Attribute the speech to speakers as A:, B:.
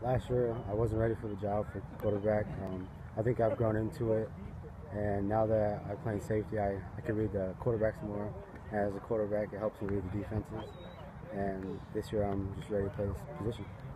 A: Last year, I wasn't ready for the job for quarterback. I think I've grown into it, and now that I play safety, I can read the quarterbacks more. As a quarterback, it helps me read the defenses, and this year I'm just ready to play this position.